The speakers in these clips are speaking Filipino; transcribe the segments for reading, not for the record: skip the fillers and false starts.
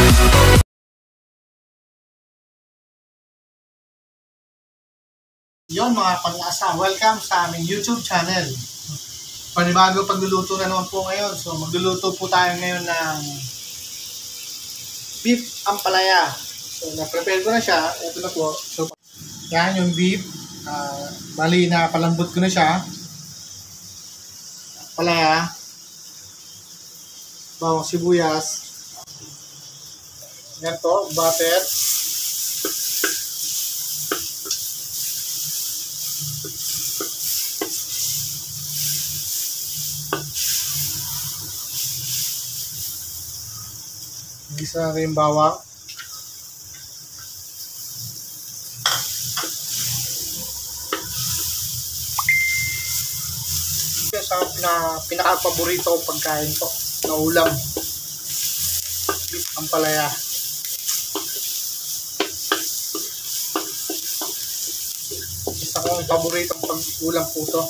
Yon mga pang-asa, welcome sa aming YouTube channel. Panibago pagluluto na naman po ngayon. So magluluto po tayo ngayon ng beef ampalaya. So na-prepare ko na siya. Ito na po. So yan yung beef. Bali na palambot ko na siya. Ampalaya. Bawang sibuyas. Yan po, butter. Gisa na rin yung bawang. Sa pinaka-paborito kong pagkain po na ulam. Beef ampalaya. Isa kong paboritong pag-ulam po ito.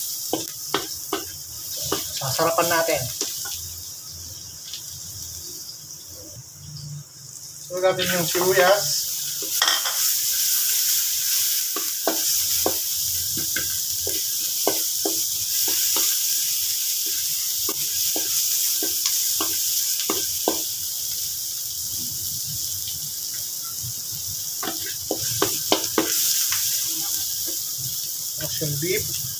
Sasarapan natin. So natin yung sibuyas. Yung beef.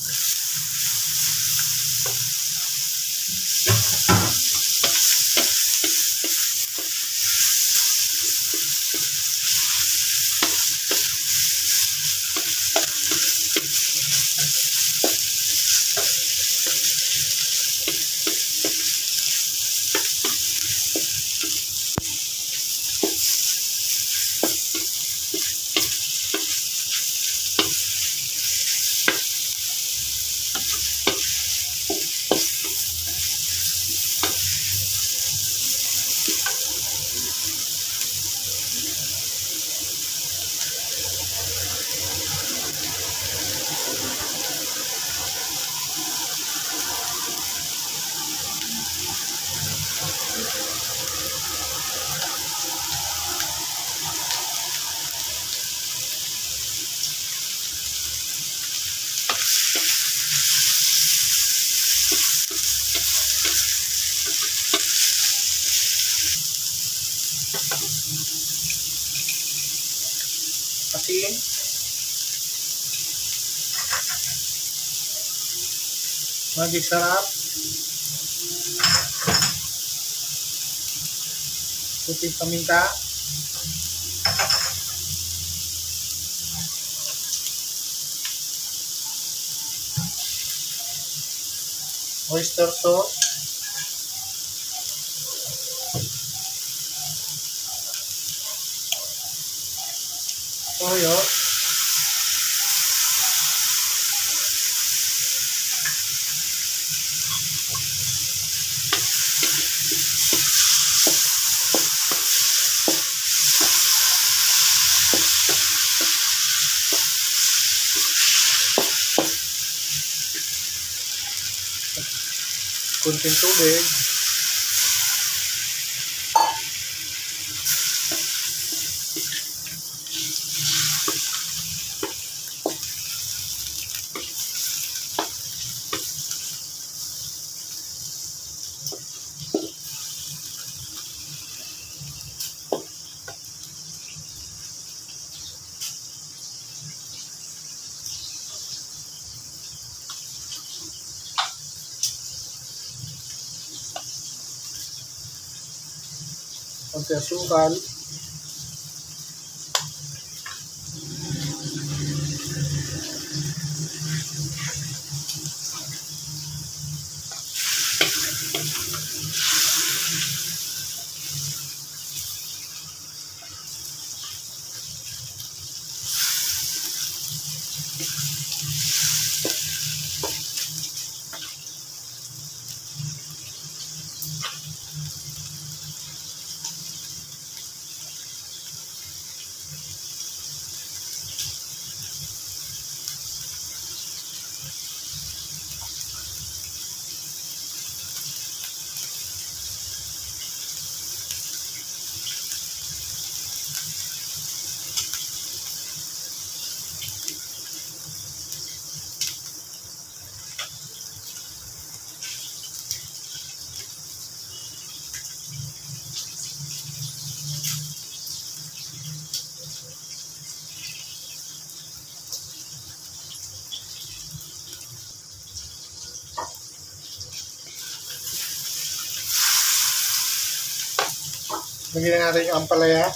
Asin. Maging sarap. Puting paminta. Oyster sauce. Toyo. Kunting tubig. Konti asukal. Lagyan na natin yung ampalaya.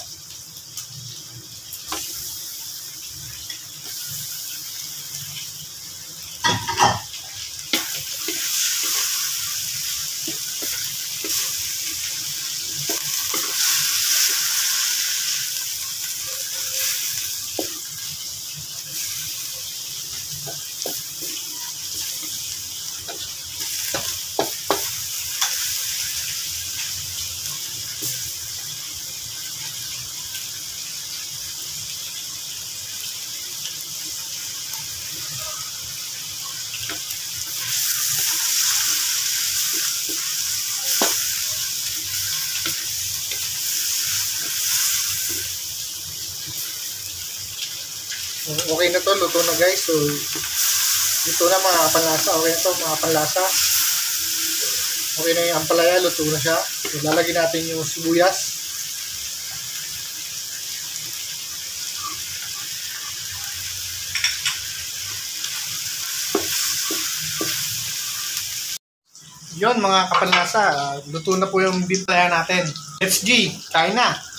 Okay na to, luto na guys. So, luto na mga kapanlasa. Okay na to mga kapanlasa. Okay na yung ampalaya, luto na siya. So, lalagyan natin yung sibuyas. Yon mga kapanlasa, luto na po yung beef palaya natin. Let's G, kain na!